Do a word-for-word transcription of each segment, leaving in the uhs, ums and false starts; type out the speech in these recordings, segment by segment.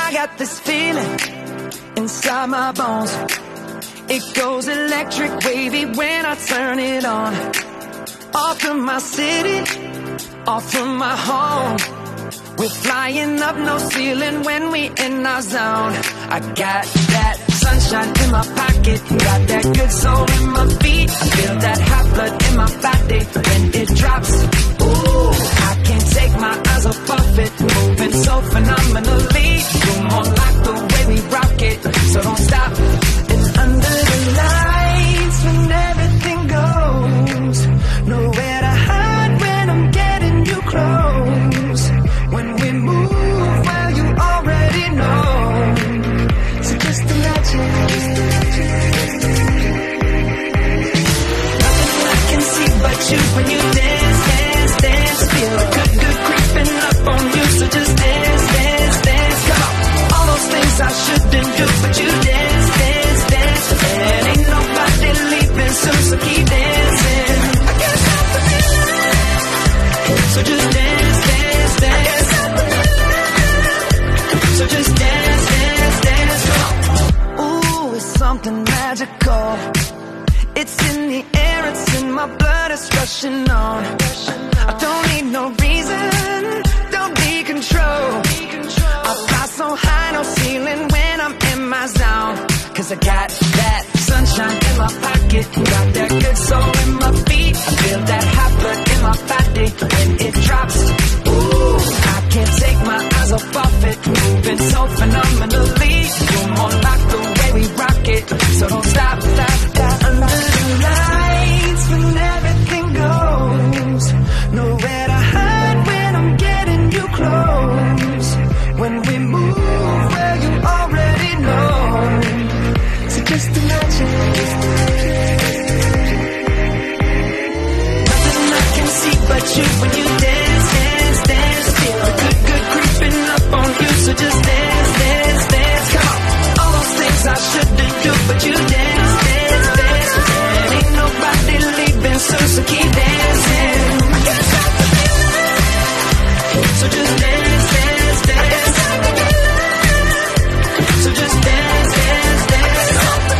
I got this feeling inside my bones. It goes electric wavy when I turn it on. Off from my city, off from my home. We're flying up, no ceiling when we in our zone. I got that sunshine in my pocket, got that good soul in my feet. I feel that hot blood in my body when it drops. Ooh, I can't take my eyes off of it, moving so phenomenally. You're more like the way we rock it, so don't stop. And under the lights when everything goes, nowhere to hide when I'm getting you close. When we move, well, you already know. So just imagine, nothing I can see but you when you dance, dance, dance. Feel good, good creeping up on you. So just dance, dance, dance. Come on, all those things I shouldn't do, but you dance, dance, dance. And ain't nobody leaving soon, so keep dancing. I can't stop the feeling. So just dance, dance, dance. So just dance, dance, dance. Ooh, it's something magical. It's in the air, it's in my blood, it's rushing on. I don't need no reason, don't be control. I fly so high, no ceiling when I'm in my zone. Cause I got that sunshine in my pocket, got that good soul in my feet. I feel that hot blood in my body when it drops. Ooh, I can't take my eyes off of it, moving so phenomenally. You're more like the way we rock it, so don't stop, stop, stop. Under the lights when everything goes, nowhere to hide when I'm getting you close. When we move, well, you already know. So just imagine, nothing I can see but you when you dance, dance, dance. Feel a good, good creeping up on you. So just dance, dance, dance. Come on, all those things I shouldn't do, but you dance, dance, dance. And ain't nobody leaving soon, so keep dancing. I can't stop the feeling. So just dance, dance, dance. So just dance, dance, dance.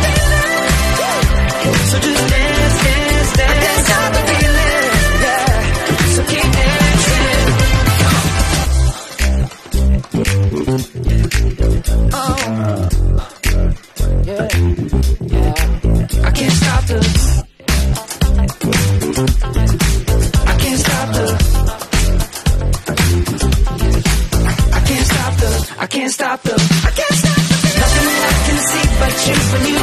So just dance, dance, dance. I can't stop the feeling, yeah. So keep dancing. Oh, yeah, yeah. I can't stop the. I can't stop the. I can't stop the. I can't stop the. I can't stop the. Nothing I can see but you when you